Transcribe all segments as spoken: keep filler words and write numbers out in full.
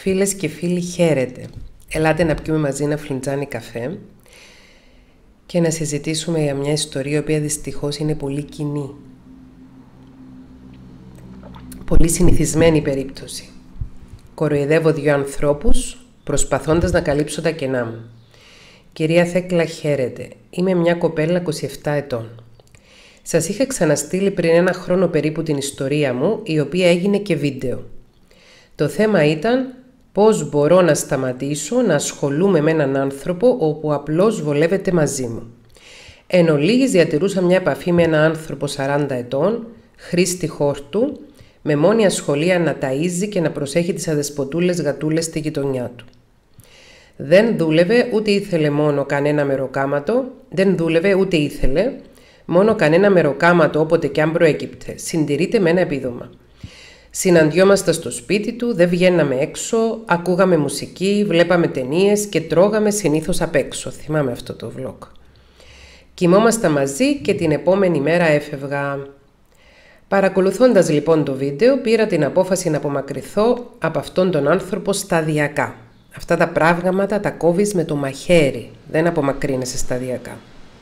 Φίλες και φίλοι, χαίρετε. Ελάτε να πιούμε μαζί ένα φλιντζάνι καφέ και να συζητήσουμε για μια ιστορία η οποία δυστυχώς είναι πολύ κοινή. Πολύ συνηθισμένη περίπτωση. Κοροϊδεύω δύο ανθρώπους προσπαθώντας να καλύψω τα κενά μου. Κυρία Θέκλα, χαίρετε. Είμαι μια κοπέλα είκοσι επτά ετών. Σας είχα ξαναστείλει πριν ένα χρόνο περίπου την ιστορία μου, η οποία έγινε και βίντεο. Το θέμα ήταν πώς μπορώ να σταματήσω να ασχολούμαι με έναν άνθρωπο όπου απλώς βολεύεται μαζί μου. Εν ολίγης διατηρούσα μια επαφή με έναν άνθρωπο σαράντα ετών, χρήστη χόρτου, με μόνη ασχολία να ταΐζει και να προσέχει τις αδεσποτούλες γατούλες στη γειτονιά του. Δεν δούλευε ούτε ήθελε μόνο κανένα μεροκάματο, δεν δούλευε ούτε ήθελε μόνο κανένα μεροκάματο όποτε κι αν προέκυπτε, συντηρείται με ένα επίδομα. Συναντιόμασταν στο σπίτι του, δεν βγαίναμε έξω, ακούγαμε μουσική, βλέπαμε ταινίες και τρώγαμε συνήθως απ' έξω. Θυμάμαι αυτό το vlog. Κοιμόμασταν μαζί και την επόμενη μέρα έφευγα. Παρακολουθώντας λοιπόν το βίντεο, πήρα την απόφαση να απομακρυνθώ από αυτόν τον άνθρωπο σταδιακά. Αυτά τα πράγματα τα κόβεις με το μαχαίρι, δεν απομακρύνεσαι σταδιακά.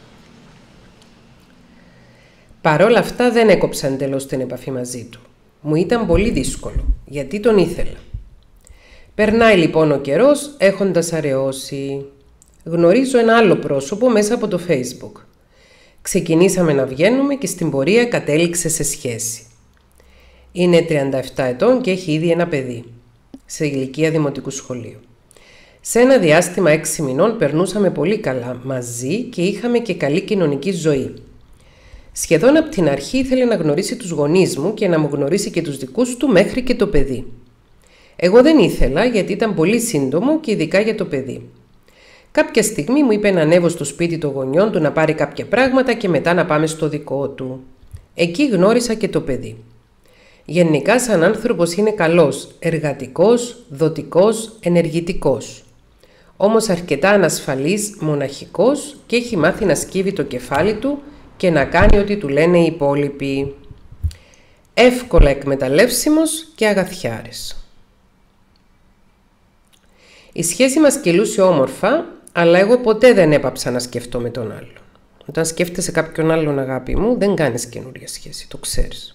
Παρόλα αυτά δεν έκοψα εντελώς την επαφή μαζί του. Μου ήταν πολύ δύσκολο, γιατί τον ήθελα. Περνάει λοιπόν ο καιρός έχοντας αραιώσει. Γνωρίζω ένα άλλο πρόσωπο μέσα από το Facebook. Ξεκινήσαμε να βγαίνουμε και στην πορεία κατέληξε σε σχέση. Είναι τριάντα επτά ετών και έχει ήδη ένα παιδί, σε ηλικία δημοτικού σχολείου. Σε ένα διάστημα έξι μηνών περνούσαμε πολύ καλά μαζί και είχαμε και καλή κοινωνική ζωή. Σχεδόν από την αρχή ήθελε να γνωρίσει τους γονείς μου και να μου γνωρίσει και τους δικούς του μέχρι και το παιδί. Εγώ δεν ήθελα γιατί ήταν πολύ σύντομο και ειδικά για το παιδί. Κάποια στιγμή μου είπε να ανέβω στο σπίτι των γονιών του να πάρει κάποια πράγματα και μετά να πάμε στο δικό του. Εκεί γνώρισα και το παιδί. Γενικά σαν άνθρωπος είναι καλός, εργατικός, δοτικός, ενεργητικός. Όμως αρκετά ανασφαλής, μοναχικός και έχει μάθει να σκύβει το κεφάλι του και να κάνει ό,τι του λένε οι υπόλοιποι. Εύκολα εκμεταλλεύσιμος και αγαθιάρης. Η σχέση μας κυλούσε όμορφα, αλλά εγώ ποτέ δεν έπαψα να σκεφτώ με τον άλλον. Όταν σκέφτεσαι κάποιον άλλον, αγάπη μου, δεν κάνεις καινούρια σχέση, το ξέρεις.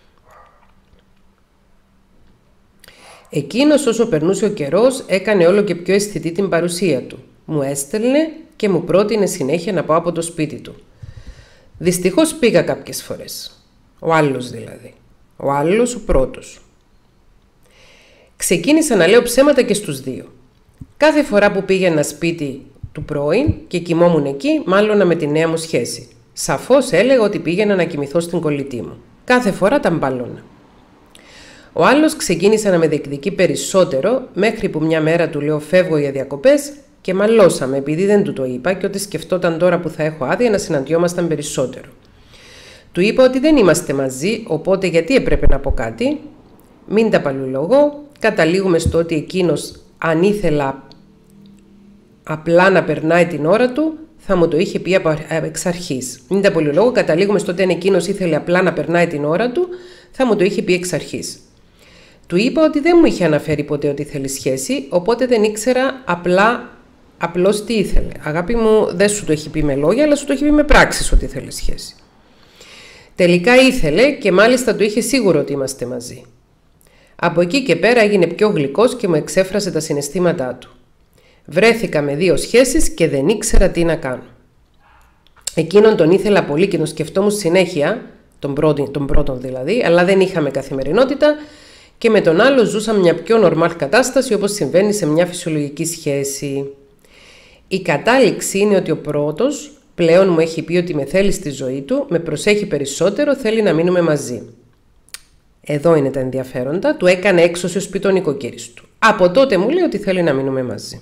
Εκείνος όσο περνούσε ο καιρός έκανε όλο και πιο αισθητή την παρουσία του. Μου έστελνε και μου πρότεινε συνέχεια να πάω από το σπίτι του. Δυστυχώς πήγα κάποιες φορές. Ο άλλος δηλαδή. Ο άλλος ο πρώτος. Ξεκίνησα να λέω ψέματα και στους δύο. Κάθε φορά που πήγαινα σπίτι του πρώην και κοιμόμουν εκεί, μάλλονα με τη νέα μου σχέση. Σαφώς έλεγα ότι πήγαινα να κοιμηθώ στην κολλητή μου. Κάθε φορά τα μπάλωνα. Ο άλλος ξεκίνησε να με διεκδικεί περισσότερο, μέχρι που μια μέρα του λέω φεύγω για διακοπές και μαλώσαμε επειδή δεν του το είπα και ότι σκεφτόταν τώρα που θα έχω άδεια να συναντιόμασταν περισσότερο. Του είπα ότι δεν είμαστε μαζί, οπότε γιατί έπρεπε να πω κάτι. Μην τα παλουλογώ, καταλήγουμε στο ότι εκείνος αν ήθελα απλά να περνάει την ώρα του, θα μου το είχε πει εξ αρχής. Μην τα παλουλογώ, καταλήγουμε στο ότι αν εκείνος ήθελε απλά να περνάει την ώρα του, θα μου το είχε πει εξ αρχής. Του είπα ότι δεν μου είχε αναφέρει ποτέ ότι θέλει σχέση, οπότε δεν ήξερα απλά, απλώς τι ήθελε. Αγάπη μου, δεν σου το έχει πει με λόγια, αλλά σου το έχει πει με πράξεις ότι θέλει σχέση. Τελικά ήθελε και μάλιστα του είχε σίγουρο ότι είμαστε μαζί. Από εκεί και πέρα έγινε πιο γλυκός και μου εξέφρασε τα συναισθήματά του. Βρέθηκα με δύο σχέσεις και δεν ήξερα τι να κάνω. Εκείνον τον ήθελα πολύ και τον σκεφτόμουν συνέχεια, τον πρώτον, τον πρώτον δηλαδή, αλλά δεν είχαμε καθημερινότητα και με τον άλλο ζούσαμε μια πιο νορμάλ κατάσταση όπως συμβαίνει σε μια φυσιολογική σχέση. Η κατάληξη είναι ότι ο πρώτος πλέον μου έχει πει ότι με θέλει στη ζωή του, με προσέχει περισσότερο, θέλει να μείνουμε μαζί. Εδώ είναι τα ενδιαφέροντα, του έκανε έξωση ο σπίτι των νοικοκύρης του. Από τότε μου λέει ότι θέλει να μείνουμε μαζί.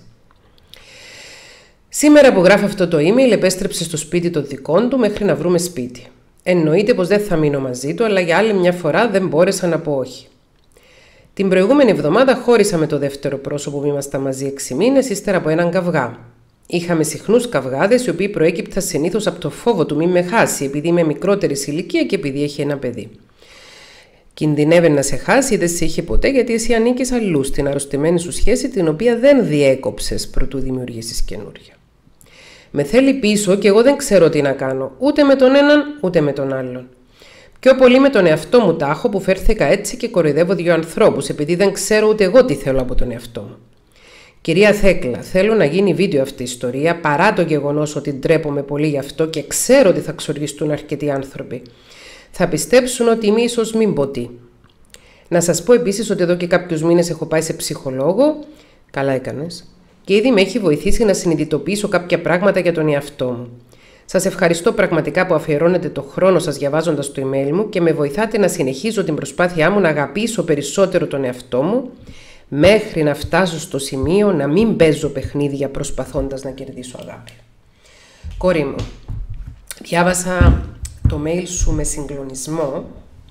Σήμερα που γράφω αυτό το email επέστρεψε στο σπίτι των δικών του μέχρι να βρούμε σπίτι. Εννοείται πως δεν θα μείνω μαζί του, αλλά για άλλη μια φορά δεν μπόρεσα να πω όχι. Την προηγούμενη εβδομάδα χώρισα με το δεύτερο πρόσωπο που ήμασταν μαζί έξι μήνες ύστερα από έναν καυγά. Είχαμε συχνούς καυγάδες οι οποίοι προέκυπταν συνήθως από το φόβο του μη με χάσει, επειδή είμαι μικρότερη ηλικία και επειδή έχει ένα παιδί. Κινδυνεύει να σε χάσει ή δεν σε είχε ποτέ, γιατί εσύ ανήκεις αλλού στην αρρωστημένη σου σχέση, την οποία δεν διέκοψες προτού δημιουργήσεις καινούρια. Με θέλει πίσω και εγώ δεν ξέρω τι να κάνω, ούτε με τον έναν ούτε με τον άλλον. Πιο πολύ με τον εαυτό μου τάχω που φέρθηκα έτσι και κοροϊδεύω δύο ανθρώπους, επειδή δεν ξέρω ούτε εγώ τι θέλω από τον εαυτό μου. Κυρία Θέκλα, θέλω να γίνει βίντεο αυτή η ιστορία, παρά το γεγονός ότι ντρέπομαι πολύ γι' αυτό και ξέρω ότι θα ξοργιστούν αρκετοί άνθρωποι. Θα πιστέψουν ότι είμαι ίσως μην πω τι. Να σας πω επίσης ότι εδώ και κάποιους μήνες έχω πάει σε ψυχολόγο, καλά έκανες, και ήδη με έχει βοηθήσει να συνειδητοποιήσω κάποια πράγματα για τον εαυτό μου. Σας ευχαριστώ πραγματικά που αφιερώνετε το χρόνο σας διαβάζοντας το email μου και με βοηθάτε να συνεχίζω την προσπάθειά μου να αγαπήσω περισσότερο τον εαυτό μου, μέχρι να φτάσω στο σημείο να μην παίζω παιχνίδια προσπαθώντας να κερδίσω αγάπη. Κόρη μου, διάβασα το mail σου με συγκλονισμό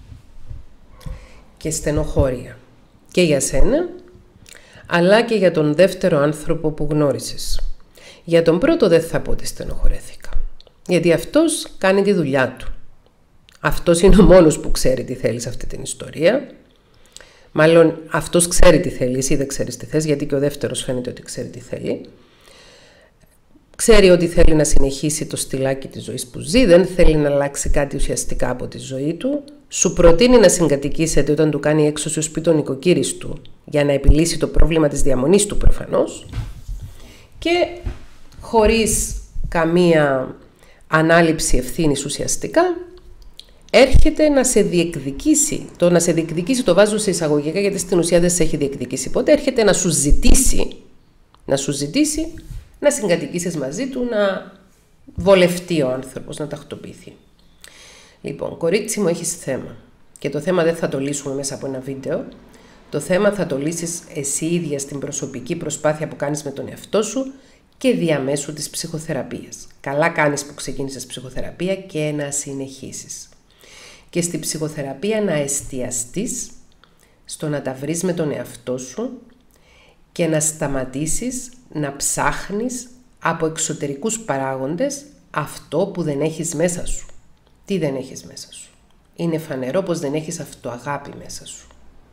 και στενοχώρια και για σένα, αλλά και για τον δεύτερο άνθρωπο που γνώρισες. Για τον πρώτο δεν θα πω ότι στενοχωρέθηκα, γιατί αυτός κάνει τη δουλειά του. Αυτός είναι ο μόνος που ξέρει τι θέλει σε αυτή την ιστορία. Μάλλον αυτός ξέρει τι θέλει, εσύ δεν ξέρεις τι θες, γιατί και ο δεύτερος φαίνεται ότι ξέρει τι θέλει. Ξέρει ότι θέλει να συνεχίσει το στυλάκι της ζωής που ζει, δεν θέλει να αλλάξει κάτι ουσιαστικά από τη ζωή του. Σου προτείνει να συγκατοικήσετε όταν του κάνει έξωση ως σπίτι ο νοικοκύρης του, για να επιλύσει το πρόβλημα της διαμονής του προφανώς. Και χωρίς καμία ανάληψη ευθύνης ουσιαστικά, έρχεται να σε διεκδικήσει. Το να σε διεκδικήσει το βάζω σε εισαγωγικά, γιατί στην ουσία δεν σε έχει διεκδικήσει ποτέ. Έρχεται να σου ζητήσει, να σου ζητήσει να συγκατοικήσεις μαζί του, να βολευτεί ο άνθρωπος, να τακτοποιηθεί. Λοιπόν, κορίτσι μου, έχεις θέμα. Και το θέμα δεν θα το λύσουμε μέσα από ένα βίντεο. Το θέμα θα το λύσεις εσύ ίδια στην προσωπική προσπάθεια που κάνεις με τον εαυτό σου και διαμέσου της ψυχοθεραπείας. Καλά κάνεις που ξεκίνησες ψυχοθεραπεία και να συνεχίσεις. Και στη ψυχοθεραπεία να εστιαστείς στο να τα βρεις με τον εαυτό σου και να σταματήσεις να ψάχνεις από εξωτερικούς παράγοντες αυτό που δεν έχεις μέσα σου. Τι δεν έχεις μέσα σου? Είναι φανερό πως δεν έχεις αυτοαγάπη μέσα σου.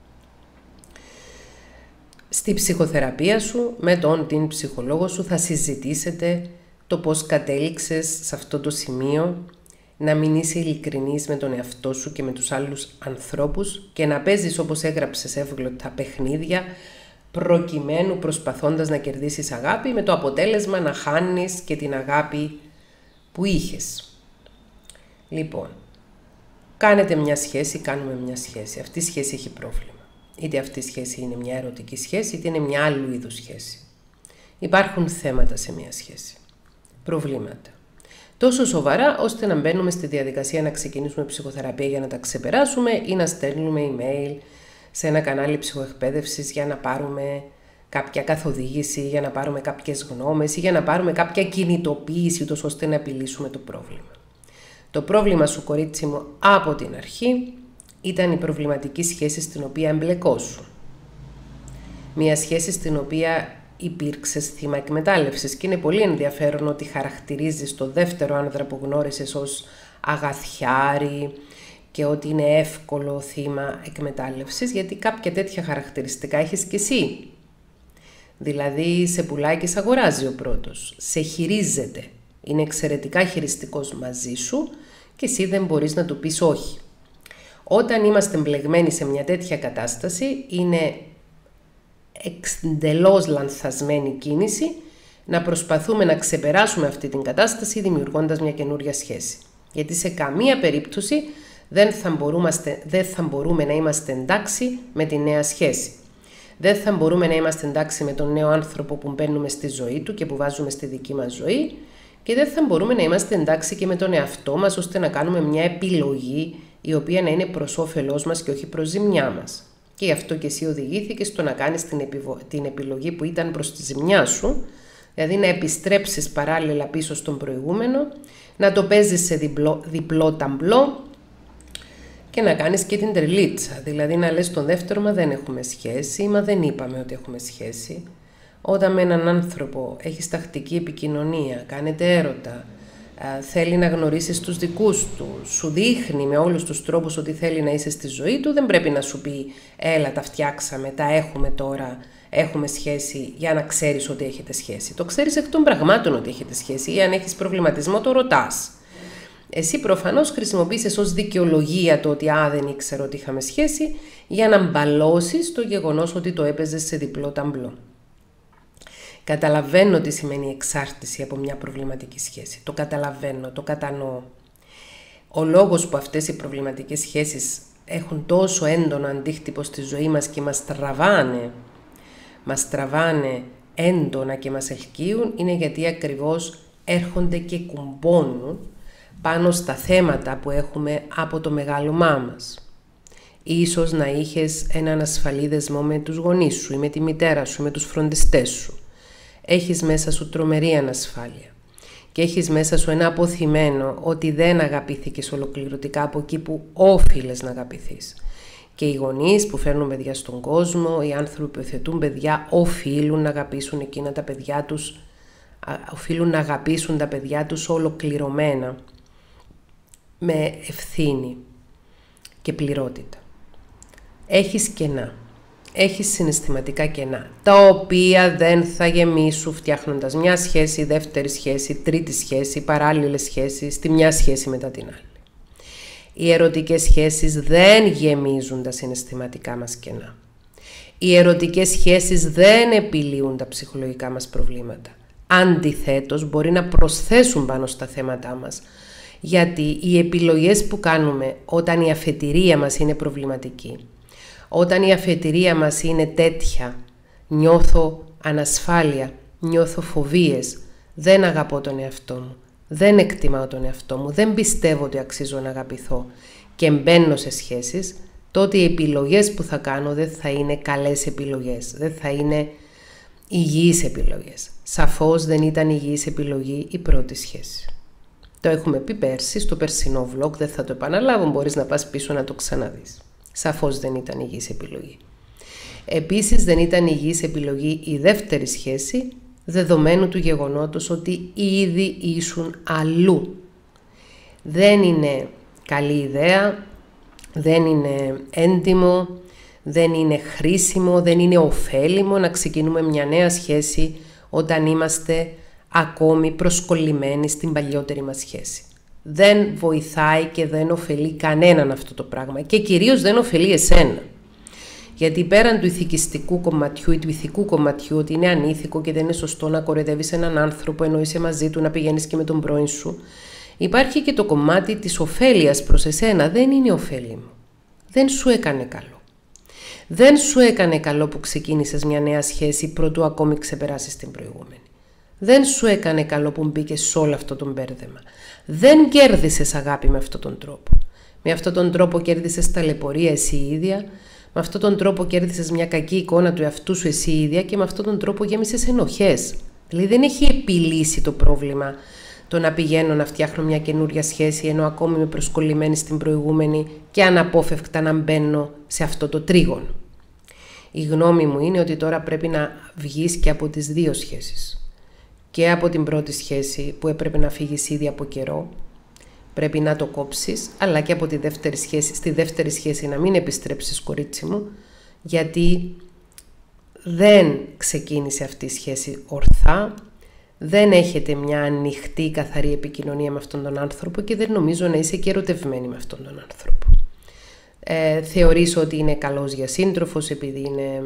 Στη ψυχοθεραπεία σου, με τον την ψυχολόγο σου, θα συζητήσετε το πώς κατέληξες σε αυτό το σημείο, να μην είσαι ειλικρινής με τον εαυτό σου και με τους άλλους ανθρώπους και να παίζεις, όπως έγραψες εύγλωτα, παιχνίδια, προκειμένου προσπαθώντας να κερδίσεις αγάπη, με το αποτέλεσμα να χάνεις και την αγάπη που είχες. Λοιπόν, κάνετε μια σχέση, κάνουμε μια σχέση. Αυτή η σχέση έχει πρόβλημα. Είτε αυτή η σχέση είναι μια ερωτική σχέση, είτε είναι μια άλλου είδους σχέση. Υπάρχουν θέματα σε μια σχέση. Προβλήματα. Τόσο σοβαρά, ώστε να μπαίνουμε στη διαδικασία να ξεκινήσουμε ψυχοθεραπεία για να τα ξεπεράσουμε ή να στέλνουμε email σε ένα κανάλι ψυχοεκπαίδευσης για να πάρουμε κάποια καθοδήγηση, για να πάρουμε κάποιες γνώμες ή για να πάρουμε κάποια κινητοποίηση, ούτως ώστε να επιλύσουμε το πρόβλημα. Το πρόβλημα σου, κορίτσι μου, από την αρχή ήταν η προβληματική σχέση στην οποία εμπλεκόσου. Μια σχέση στην οποία υπήρξες θύμα εκμετάλλευσης και είναι πολύ ενδιαφέρον ότι χαρακτηρίζεις το δεύτερο άνδρα που γνώρισες ως αγαθιάρη και ότι είναι εύκολο θύμα εκμετάλλευσης, γιατί κάποια τέτοια χαρακτηριστικά έχεις και εσύ. Δηλαδή σε πουλάει και σε αγοράζει ο πρώτος, σε χειρίζεται, είναι εξαιρετικά χειριστικός μαζί σου και εσύ δεν μπορείς να του πεις όχι. Όταν είμαστε μπλεγμένοι σε μια τέτοια κατάσταση, είναι εντελώς λανθασμένη κίνηση να προσπαθούμε να ξεπεράσουμε αυτή την κατάσταση δημιουργώντας μια καινούρια σχέση. Γιατί σε καμία περίπτωση δεν θα μπορούμε, δεν θα μπορούμε να είμαστε εντάξει με τη νέα σχέση. Δεν θα μπορούμε να είμαστε εντάξει με τον νέο άνθρωπο που μπαίνουμε στη ζωή του και που βάζουμε στη δική μας ζωή και δεν θα μπορούμε να είμαστε εντάξει και με τον εαυτό μας, ώστε να κάνουμε μια επιλογή η οποία να είναι προς όφελός μας και όχι προς ζημιά μας. Και γι' αυτό και εσύ οδηγήθηκες στο να κάνεις την, επιβο... την επιλογή που ήταν προς τη ζημιά σου, δηλαδή να επιστρέψεις παράλληλα πίσω στον προηγούμενο, να το παίζεις σε διπλό, διπλό ταμπλό και να κάνεις και την τρελίτσα, δηλαδή να λες τον δεύτερο μα δεν έχουμε σχέση, μα δεν είπαμε ότι έχουμε σχέση. Όταν με έναν άνθρωπο έχεις τακτική επικοινωνία, κάνετε έρωτα, θέλει να γνωρίσεις τους δικούς του, σου δείχνει με όλους τους τρόπους ότι θέλει να είσαι στη ζωή του, δεν πρέπει να σου πει έλα τα φτιάξαμε, τα έχουμε τώρα, έχουμε σχέση, για να ξέρεις ότι έχετε σχέση. Το ξέρεις εκ των πραγμάτων ότι έχετε σχέση, ή αν έχεις προβληματισμό το ρωτάς. Εσύ προφανώς χρησιμοποίησες ως δικαιολογία το ότι α, δεν ήξερα ότι είχαμε σχέση, για να μπαλώσεις το γεγονός ότι το έπαιζες σε διπλό ταμπλό. Καταλαβαίνω τι σημαίνει εξάρτηση από μια προβληματική σχέση. Το καταλαβαίνω, το κατανοώ. Ο λόγος που αυτές οι προβληματικές σχέσεις έχουν τόσο έντονο αντίκτυπο στη ζωή μας και μας τραβάνε, μας τραβάνε έντονα και μας ελκύουν, είναι γιατί ακριβώς έρχονται και κουμπώνουν πάνω στα θέματα που έχουμε από το μεγάλωμά μας. Ίσως να είχες έναν ασφαλή δεσμό με τους γονείς σου ή με τη μητέρα σου ή με τους φροντιστές σου. Έχεις μέσα σου τρομερή ανασφάλεια και έχεις μέσα σου ένα αποθυμένο ότι δεν αγαπήθηκες ολοκληρωτικά από εκεί που όφιλες να αγαπηθείς. Και οι γονείς που φέρνουν παιδιά στον κόσμο, οι άνθρωποι που υιοθετούν παιδιά, οφείλουν να αγαπήσουν εκείνα τα παιδιά τους, οφείλουν να αγαπήσουν τα παιδιά τους ολοκληρωμένα, με ευθύνη και πληρότητα. Έχεις κενά. Έχεις συναισθηματικά κενά, τα οποία δεν θα γεμίσουν φτιάχνοντας μια σχέση, δεύτερη σχέση, τρίτη σχέση, παράλληλες σχέσεις, τη μια σχέση μετά την άλλη. Οι ερωτικές σχέσεις δεν γεμίζουν τα συναισθηματικά μας κενά. Οι ερωτικές σχέσεις δεν επιλύουν τα ψυχολογικά μας προβλήματα. Αντιθέτως, μπορεί να προσθέσουν πάνω στα θέματά μας, γιατί οι επιλογές που κάνουμε όταν η αφετηρία μας είναι προβληματική, όταν η αφετηρία μας είναι τέτοια, νιώθω ανασφάλεια, νιώθω φοβίες, δεν αγαπώ τον εαυτό μου, δεν εκτιμάω τον εαυτό μου, δεν πιστεύω ότι αξίζω να αγαπηθώ και μπαίνω σε σχέσεις, τότε οι επιλογές που θα κάνω δεν θα είναι καλές επιλογές, δεν θα είναι υγιείς επιλογές. Σαφώς δεν ήταν υγιής επιλογή η πρώτη σχέση. Το έχουμε πει πέρσι στο περσινό vlog, δεν θα το επαναλάβω, μπορείς να πας πίσω να το ξαναδείς. Σαφώς δεν ήταν υγιής επιλογή. Επίσης δεν ήταν υγιής επιλογή η δεύτερη σχέση, δεδομένου του γεγονότος ότι ήδη ήσουν αλλού. Δεν είναι καλή ιδέα, δεν είναι έντιμο, δεν είναι χρήσιμο, δεν είναι ωφέλιμο να ξεκινούμε μια νέα σχέση όταν είμαστε ακόμη προσκολλημένοι στην παλιότερη μας σχέση. Δεν βοηθάει και δεν ωφελεί κανέναν αυτό το πράγμα και κυρίως δεν ωφελεί εσένα. Γιατί πέραν του ηθικιστικού κομματιού ή του ηθικού κομματιού ότι είναι ανήθικο και δεν είναι σωστό να κοροϊδεύεις έναν άνθρωπο ενώ είσαι μαζί του, να πηγαίνεις και με τον πρώην σου, υπάρχει και το κομμάτι της ωφέλειας προς εσένα. Δεν είναι ωφέλιμο. Δεν σου έκανε καλό. Δεν σου έκανε καλό που ξεκίνησες μια νέα σχέση προτού ακόμη ξεπεράσεις την προηγούμενη. Δεν σου έκανε καλό που μπήκες σε όλο αυτό τον μπέρδεμα. Δεν κέρδισες αγάπη με αυτόν τον τρόπο. Με αυτόν τον τρόπο κέρδισες ταλαιπωρία εσύ ίδια, με αυτόν τον τρόπο κέρδισες μια κακή εικόνα του εαυτού σου εσύ ίδια και με αυτόν τον τρόπο γέμισες ενοχές. Δηλαδή δεν έχει επιλύσει το πρόβλημα το να πηγαίνω να φτιάχνω μια καινούρια σχέση ενώ ακόμη είμαι προσκολλημένη στην προηγούμενη και αναπόφευκτα να μπαίνω σε αυτό το τρίγωνο. Η γνώμη μου είναι ότι τώρα πρέπει να βγεις και από τις δύο σχέσεις. Και από την πρώτη σχέση που έπρεπε να φύγεις ήδη από καιρό, πρέπει να το κόψεις, αλλά και από τη δεύτερη σχέση, στη δεύτερη σχέση να μην επιστρέψεις, κορίτσι μου, γιατί δεν ξεκίνησε αυτή η σχέση ορθά, δεν έχετε μια ανοιχτή, καθαρή επικοινωνία με αυτόν τον άνθρωπο και δεν νομίζω να είσαι και ερωτευμένη με αυτόν τον άνθρωπο. Ε, θεωρείς ότι είναι καλός για σύντροφος επειδή είναι...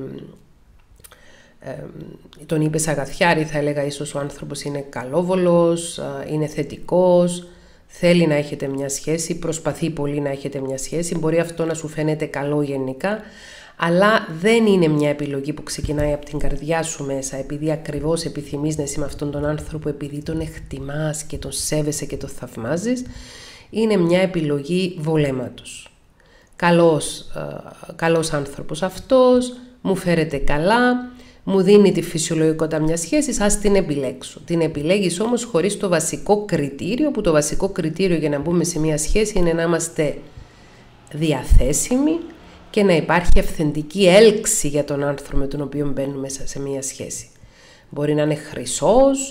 Ε, τον είπες αγαθιάρη, θα έλεγα ίσως ο άνθρωπος είναι καλόβολος, είναι θετικός, θέλει να έχετε μια σχέση, προσπαθεί πολύ να έχετε μια σχέση, μπορεί αυτό να σου φαίνεται καλό γενικά, αλλά δεν είναι μια επιλογή που ξεκινάει από την καρδιά σου μέσα, επειδή ακριβώς επιθυμείς να είσαι με αυτόν τον άνθρωπο, επειδή τον εκτιμάς και τον σέβεσαι και τον θαυμάζεις, είναι μια επιλογή βολέματος. Καλός, ε, καλός άνθρωπος αυτός, μου φέρεται καλά, μου δίνει τη φυσιολογικότητα μιας σχέσης, ας την επιλέξω. Την επιλέγεις όμως χωρίς το βασικό κριτήριο, που το βασικό κριτήριο για να μπούμε σε μια σχέση είναι να είμαστε διαθέσιμοι και να υπάρχει αυθεντική έλξη για τον άνθρωπο με τον οποίο μπαίνουμε σε μια σχέση. Μπορεί να είναι χρυσός,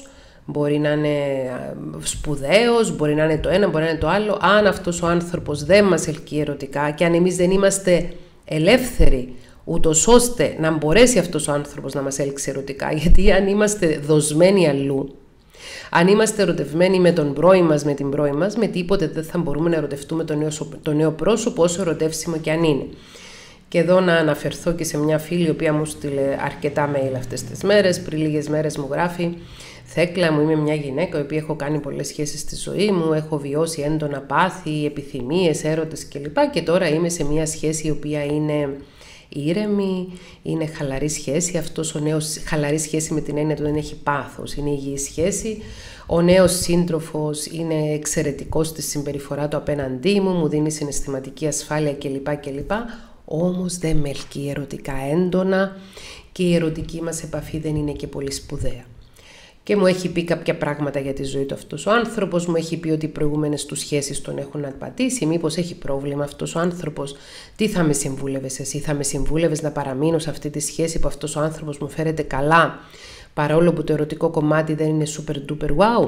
μπορεί να είναι σπουδαίος, μπορεί να είναι το ένα, μπορεί να είναι το άλλο. Αν αυτός ο άνθρωπος δεν μας ελκύει ερωτικά και αν εμείς δεν είμαστε ελεύθεροι, ούτως ώστε να μπορέσει αυτός ο άνθρωπος να μας έλξει ερωτικά, γιατί αν είμαστε δοσμένοι αλλού, αν είμαστε ερωτευμένοι με τον πρώην μας, με την πρώην μας, με τίποτε δεν θα μπορούμε να ερωτευτούμε το νέο, το νέο πρόσωπο, όσο ερωτεύσιμο και αν είναι. Και εδώ να αναφερθώ και σε μια φίλη, η οποία μου στείλε αρκετά mail αυτές τις μέρες. Πριν λίγες μέρες μου γράφει: Θέκλα μου, είμαι μια γυναίκα η οποία έχω κάνει πολλές σχέσεις στη ζωή μου, έχω βιώσει έντονα πάθη, επιθυμίες, έρωτες κλπ. Και τώρα είμαι σε μια σχέση η οποία είναι ήρεμη, είναι χαλαρή σχέση. Αυτός ο νέος, χαλαρή σχέση με την έννοια του δεν έχει πάθος, είναι υγιή σχέση. Ο νέος σύντροφος είναι εξαιρετικός στη συμπεριφορά του απέναντί μου, μου δίνει συναισθηματική ασφάλεια κλπ. κλπ. Όμως δεν με ελκύει ερωτικά έντονα και η ερωτική μας επαφή δεν είναι και πολύ σπουδαία. Και μου έχει πει κάποια πράγματα για τη ζωή του αυτός ο άνθρωπος, μου έχει πει ότι οι προηγούμενες του σχέσεις τον έχουν απατήσει, μήπως έχει πρόβλημα αυτός ο άνθρωπος. Τι θα με συμβούλευες εσύ, θα με συμβούλευες να παραμείνω σε αυτή τη σχέση που αυτός ο άνθρωπος μου φέρεται καλά, παρόλο που το ερωτικό κομμάτι δεν είναι super duper wow?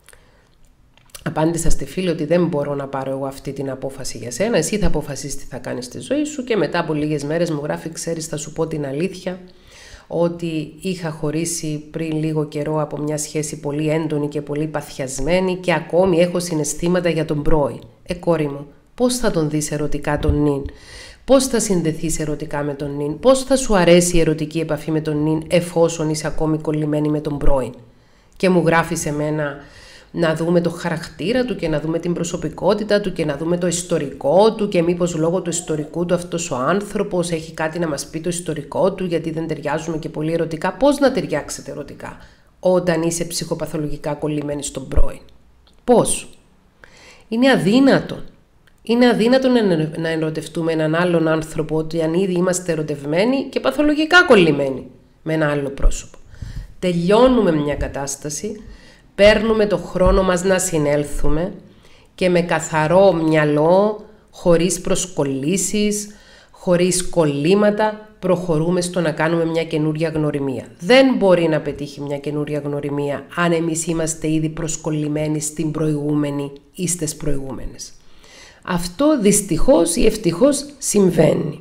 Απάντησα στη φίλη ότι δεν μπορώ να πάρω εγώ αυτή την απόφαση για σένα, εσύ θα αποφασίσεις τι θα κάνεις στη ζωή σου. Και μετά από λίγες μέρες μου γράφει: ξέρεις, θα σου πω την αλήθεια, ότι είχα χωρίσει πριν λίγο καιρό από μια σχέση πολύ έντονη και πολύ παθιασμένη και ακόμη έχω συναισθήματα για τον πρώην. Ε, κόρη μου, πώς θα τον δεις ερωτικά τον νυν, πώς θα συνδεθείς ερωτικά με τον νυν, πώς θα σου αρέσει η ερωτική επαφή με τον νυν εφόσον είσαι ακόμη κολλημένη με τον πρώην? Και μου γράφει σε μένα να δούμε το χαρακτήρα του και να δούμε την προσωπικότητα του και να δούμε το ιστορικό του και μήπως λόγω του ιστορικού του αυτός ο άνθρωπος έχει κάτι να μας πει το ιστορικό του, γιατί δεν ταιριάζουμε και πολύ ερωτικά. Πώς να ταιριάξετε ερωτικά όταν είσαι ψυχοπαθολογικά κολλημένη στον πρώην? Πώς? Είναι αδύνατο. Είναι αδύνατο να ερωτευτούμε έναν άλλον άνθρωπο ότι αν ήδη είμαστε ερωτευμένοι και παθολογικά κολλημένοι με ένα άλλο πρόσωπο. Τελειώνουμε μια κατάσταση, παίρνουμε το χρόνο μας να συνέλθουμε και με καθαρό μυαλό, χωρίς προσκολήσεις, χωρίς κολλήματα, προχωρούμε στο να κάνουμε μια καινούρια γνωριμία. Δεν μπορεί να πετύχει μια καινούρια γνωριμία αν εμείς είμαστε ήδη προσκολλημένοι στην προηγούμενη ή στις προηγούμενες. Αυτό δυστυχώς ή ευτυχώς συμβαίνει.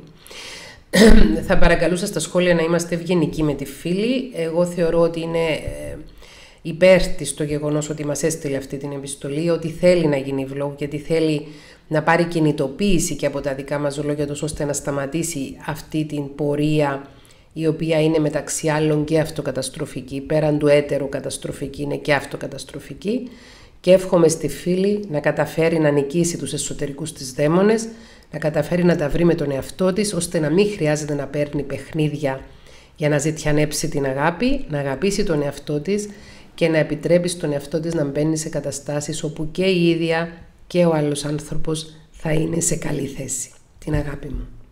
Θα παρακαλούσα στα σχόλια να είμαστε ευγενικοί με τη φίλη. Εγώ θεωρώ ότι είναι υπέρ της το γεγονός ότι μας έστειλε αυτή την επιστολή, ότι θέλει να γίνει vlog, γιατί θέλει να πάρει κινητοποίηση και από τα δικά μας λόγια τους, ώστε να σταματήσει αυτή την πορεία η οποία είναι μεταξύ άλλων και αυτοκαταστροφική, πέραν του έτερου καταστροφική είναι και αυτοκαταστροφική, και εύχομαι στη φίλη να καταφέρει να νικήσει τους εσωτερικούς της δαίμονες, να καταφέρει να τα βρει με τον εαυτό της, ώστε να μην χρειάζεται να παίρνει παιχνίδια για να ζητιανέψει την αγάπη, να αγαπήσει τον εαυτό της και να επιτρέπει στον εαυτό της να μπαίνει σε καταστάσεις όπου και η ίδια και ο άλλος άνθρωπος θα είναι σε καλή θέση. Την αγάπη μου.